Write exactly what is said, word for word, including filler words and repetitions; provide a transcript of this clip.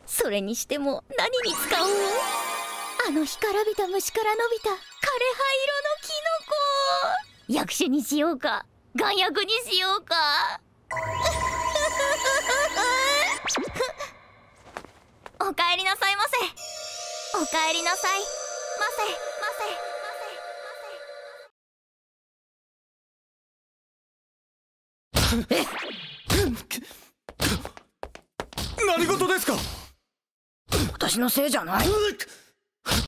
それにしても何に使おう。あの干からびた虫から伸びた枯れ葉色のキノコ。役所にしようか丸薬にしようか。おかえりなさいませ。おかえりなさいませませませ。えっ、 何事ですか？ 私のせいじゃない。